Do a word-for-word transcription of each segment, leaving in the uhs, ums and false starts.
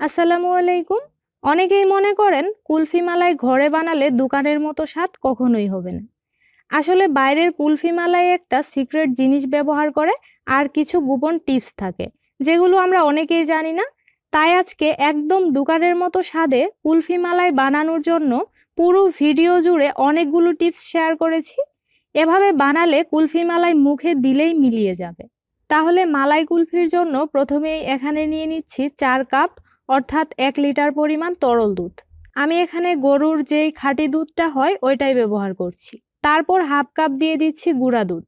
আসসালামু আলাইকুম। অনেকেই মনে করেন কুলফি মালাই ঘরে বানালে দোকানের মতো স্বাদ কখনোই হবে না। আসলে বাইরের কুলফি মালাই একটা সিক্রেট জিনিস ব্যবহার করে আর কিছু গোপন টিপস থাকে যেগুলো আমরা অনেকেই জানি না। তাই আজকে একদম দোকানের মতো স্বাদে কুলফি মালাই বানানোর জন্য পুরো ভিডিও জুড়ে অনেকগুলো টিপস শেয়ার করেছি। এভাবে বানালে কুলফি মালাই মুখে দিলেই মিলিয়ে যাবে। তাহলে মালাই কুলফির জন্য প্রথমেই এখানে নিয়ে নিচ্ছি চার কাপ অর্থাৎ এক লিটার পরিমাণ তরল দুধ। আমি এখানে গরুর যেই খাঁটি দুধটা হয় ওইটাই ব্যবহার করছি। তারপর হাফ কাপ দিয়ে দিচ্ছি গুঁড়া দুধ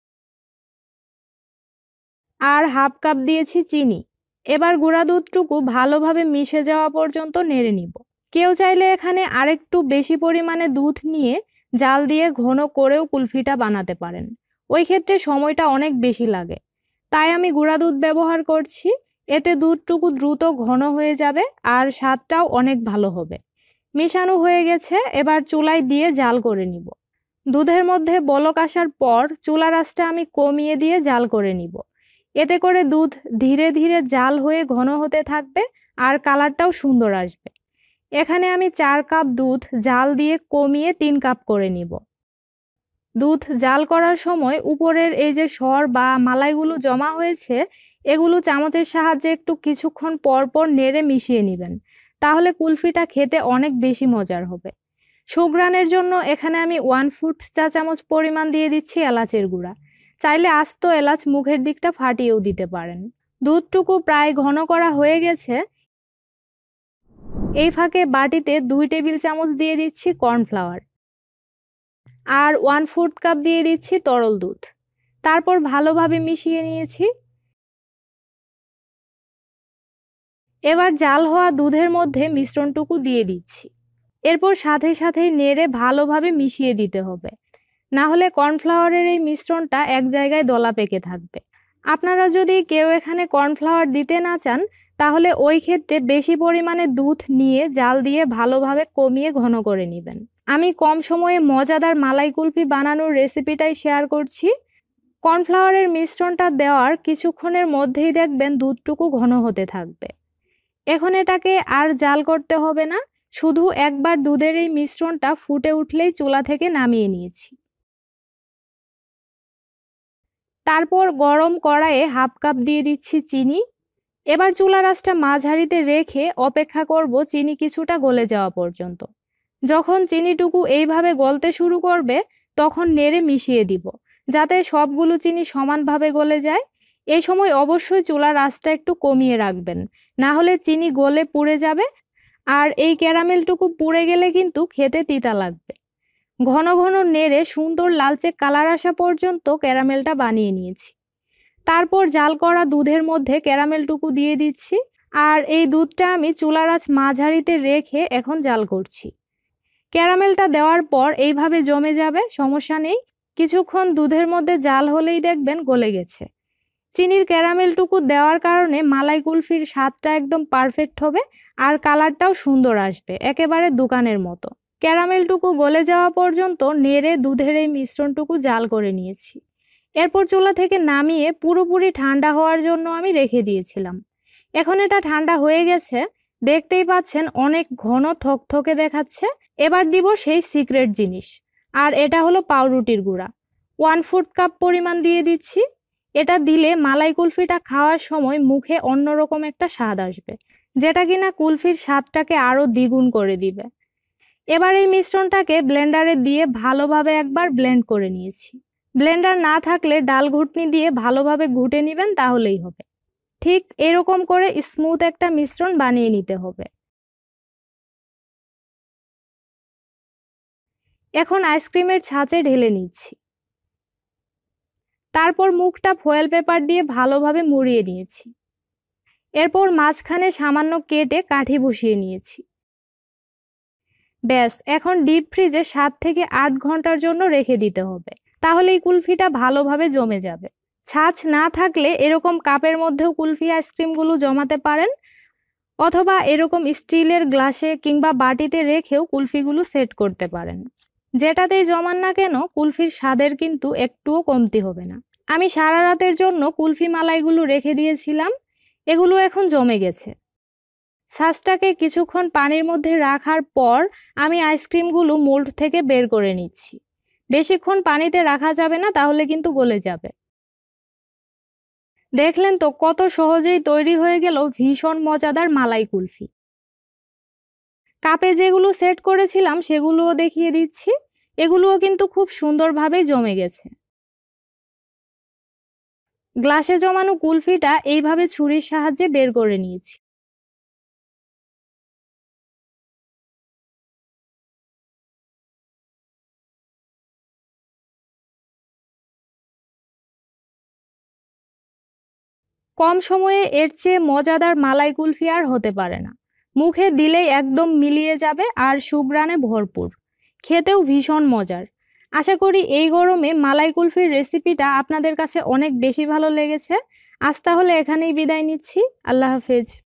আর হাফ কাপ দিয়েছি চিনি। এবার গুঁড়া দুধটুকু ভালোভাবে মিশে যাওয়া পর্যন্ত নেড়ে নিব। কেউ চাইলে এখানে আরেকটু বেশি পরিমাণে দুধ নিয়ে জাল দিয়ে ঘন করেও কুলফিটা বানাতে পারেন। ওই ক্ষেত্রে সময়টা অনেক বেশি লাগে, তাই আমি গুঁড়া দুধ ব্যবহার করছি। এতে দুধটুকু দ্রুত ঘন হয়ে যাবে আর স্বাদটাও অনেক ভালো হবে। মিশানো হয়ে গেছে, এবার চুলায় দিয়ে জাল করে নিব। দুধের মধ্যে বলক আসার পর চুলার আঁচটা আমি কমিয়ে দিয়ে জাল করে নিব। এতে করে দুধ ধীরে ধীরে জাল হয়ে ঘন হতে থাকবে আর কালারটাও সুন্দর আসবে। এখানে আমি চার কাপ দুধ জাল দিয়ে কমিয়ে তিন কাপ করে নিব। দুধ জাল করার সময় উপরের এই যে সর বা মালাইগুলো জমা হয়েছে এগুলো চামচের সাহায্যে একটু কিছুক্ষণ পর পর নেড়ে মিশিয়ে নেবেন, তাহলে কুলফিটা খেতে অনেক বেশি মজার হবে। সুঘ্রাণের জন্য এখানে আমি ওয়ান ফুট চা চামচ পরিমাণ দিয়ে দিচ্ছি এলাচের গুঁড়া। চাইলে আস্ত এলাচ মুখের দিকটা ফাটিয়েও দিতে পারেন। দুধটুকু প্রায় ঘন করা হয়ে গেছে। এই ফাঁকে বাটিতে দুই টেবিল চামচ দিয়ে দিচ্ছি কর্নফ্লাওয়ার আর ওয়ান ফোর্থ কাপ দিয়ে দিচ্ছি তরল দুধ। তারপর ভালোভাবে মিশিয়ে নিয়েছি। এবার জাল হওয়া দুধের মধ্যে মিশ্রণটুকু দিয়ে দিচ্ছি। এরপর সাথে সাথেই নেড়ে ভালোভাবে মিশিয়ে দিতে হবে, না হলে কর্নফ্লাওয়ারের এই মিশ্রণটা এক জায়গায় দলা পেকে থাকবে। আপনারা যদি কেউ এখানে কর্নফ্লাওয়ার দিতে না চান তাহলে ওই ক্ষেত্রে বেশি পরিমাণে দুধ নিয়ে জাল দিয়ে ভালোভাবে কমিয়ে ঘন করে নেবেন। আমি কম সময়ে মজাদার মালাই কুলফি বানানোর রেসিপিটাই শেয়ার করছি। কর্নফ্লাওয়ারের মিশ্রণটা দেওয়ার কিছুক্ষণের মধ্যেই দেখবেন দুধটুকু ঘন হতে থাকবে। এখন এটাকে আর জাল করতে হবে না, শুধু একবার দুধের এই মিশ্রণটা ফুটে উঠলেই চুলা থেকে নামিয়ে নিয়েছি। তারপর গরম কড়াইয়ে হাফ কাপ দিয়ে দিচ্ছি চিনি। এবার চুলার আঁচটা মাঝারিতে রেখে অপেক্ষা করব চিনি কিছুটা গলে যাওয়া পর্যন্ত। যখন চিনিটুকু এইভাবে গলতে শুরু করবে তখন নেড়ে মিশিয়ে দিব, যাতে সবগুলো চিনি সমানভাবে গলে যায়। এই সময় অবশ্যই চুলার আঁচটা একটু কমিয়ে রাখবেন, না হলে চিনি গলে পুড়ে যাবে আর এই ক্যারামেলটুকু পুড়ে গেলে কিন্তু খেতে তিতা লাগবে। ঘন ঘন নেড়ে সুন্দর লালচে কালার আসা পর্যন্ত ক্যারামেলটা বানিয়ে নিয়েছি। তারপর জাল করা দুধের মধ্যে ক্যারামেলটুকু দিয়ে দিচ্ছি আর এই দুধটা আমি চুলার আঁচ মাঝারিতে রেখে এখন জাল করছি। ক্যারামেলটা দেওয়ার পর এইভাবে জমে যাবে, সমস্যা নেই। কিছুক্ষণ দুধের মধ্যে জাল হলেই দেখবেন গলে গেছে। চিনির ক্যারামেলটুকু দেওয়ার কারণে মালাই কুলফির স্বাদটা একদম পারফেক্ট হবে আর কালারটাও সুন্দর আসবে, একেবারে দোকানের মতো। ক্যারামেলটুকু গলে যাওয়া পর্যন্ত নেড়ে দুধের এই মিশ্রণটুকু জাল করে নিয়েছি। এরপর চুলা থেকে নামিয়ে পুরোপুরি ঠান্ডা হওয়ার জন্য আমি রেখে দিয়েছিলাম। এখন এটা ঠান্ডা হয়ে গেছে, দেখতেই পাচ্ছেন অনেক ঘন থকথকে দেখাচ্ছে। এবার দিব সেই সিক্রেট জিনিস, আর এটা হলো পাউরুটির গুঁড়া। ওয়ান ফোর্থ কাপ পরিমাণ দিয়ে দিচ্ছি। এটা দিলে মালাই কুলফিটা খাওয়ার সময় মুখে অন্যরকম একটা স্বাদ আসবে, যেটা কিনা কুলফির স্বাদটাকে আরো দ্বিগুণ করে দিবে। এবার এই মিশ্রণটাকে ব্লেন্ডারে দিয়ে ভালোভাবে একবার ব্লেন্ড করে নিয়েছি। ব্লেন্ডার না থাকলে ডাল ঘুটনি দিয়ে ভালোভাবে ঘুটে নেবেন, তাহলেই হবে। ঠিক এরকম করে স্মুথ একটা মিশ্রণ বানিয়ে নিতে হবে। এখন আইসক্রিমের ছাঁচে ঢেলে নিচ্ছি। তারপর মুখটা ফয়েল পেপার দিয়ে ভালোভাবে মুড়িয়ে নিয়েছি। এরপর মাঝখানে সামান্য কেটে কাঠি বসিয়ে নিয়েছি। ব্যাস, এখন ডিপ ফ্রিজে সাত থেকে আট ঘন্টার জন্য রেখে দিতে হবে, তাহলে এই কুলফিটা ভালোভাবে জমে যাবে। ছাঁচ না থাকলে এরকম কাপের মধ্যেও কুলফি আইসক্রিমগুলো জমাতে পারেন, অথবা এরকম স্টিলের গ্লাসে কিংবা বাটিতে রেখেও কুলফিগুলো সেট করতে পারেন। যেটাতেই জমান না কেন কুলফির স্বাদের কিন্তু একটুও কমতি হবে না। আমি সারা রাতের জন্য কুলফি মালাইগুলো রেখে দিয়েছিলাম, এগুলো এখন জমে গেছে। ছাঁচটাকে কিছুক্ষণ পানির মধ্যে রাখার পর আমি আইসক্রিমগুলো মোল্ড থেকে বের করে নিচ্ছি। বেশিক্ষণ পানিতে রাখা যাবে না, তাহলে কিন্তু গলে যাবে। দেখলেন তো কত সহজেই তৈরি হয়ে গেল ভীষণ মজাদার মালাই কুলফি। কাপে যেগুলো সেট করেছিলাম সেগুলোও দেখিয়ে দিচ্ছি। এগুলোও কিন্তু খুব সুন্দরভাবে জমে গেছে। গ্লাসে জমানো কুলফিটা এইভাবে ছুরির সাহায্যে বের করে নিয়েছি। কম সময়ে এর চেয়ে মজাদার মালাই কুলফি আর হতে পারে না। মুখে দিলেই একদম মিলিয়ে যাবে আর সুঘ্রাণে ভরপুর, খেতেও ভীষণ মজার। আশা করি এই গরমে মালাই কুলফির রেসিপিটা আপনাদের কাছে অনেক বেশি ভালো লেগেছে। আজ তাহলে এখানেই বিদায় নিচ্ছি। আল্লাহ হাফেজ।